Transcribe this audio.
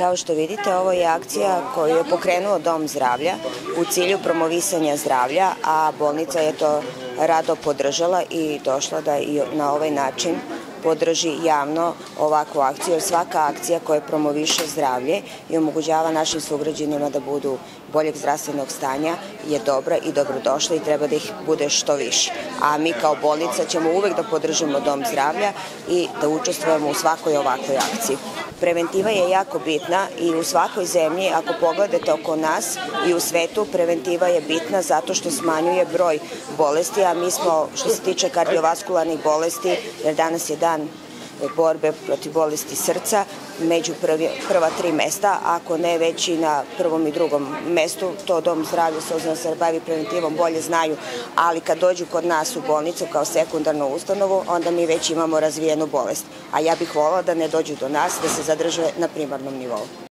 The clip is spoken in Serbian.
Kao što vidite, ovo je akcija koju je pokrenuo Dom zdravlja u cilju promovisanja zdravlja, a bolnica je to rado podržala i došla da i na ovaj način podrži javno ovakvu akciju, jer svaka akcija koja promoviše zdravlje i omogućava našim sugrađanima da budu boljeg zdravstvenog stanja je dobra i dobrodošla i treba da ih bude što više. A mi kao bolnica ćemo uvek da podržimo Dom zdravlja i da učestvujemo u svakoj ovakvoj akciji. Preventiva je jako bitna i u svakoj zemlji, ako pogledate oko nas i u svetu, preventiva je bitna zato što smanjuje broj bolesti, a mi smo, što se tiče kardiovaskularnih bolesti, jer danas je dan borbe protiv bolesti srca, među prva 3 mesta, ako ne već i na prvom i drugom mestu. To Dom zdravlja, s obzirom da se bavi preventivom, bolje znaju, ali kad dođu kod nas u bolnicu kao sekundarnu ustanovu, onda mi već imamo razvijenu bolest. A ja bih volila da ne dođu do nas, da se zadrže na primarnom nivou.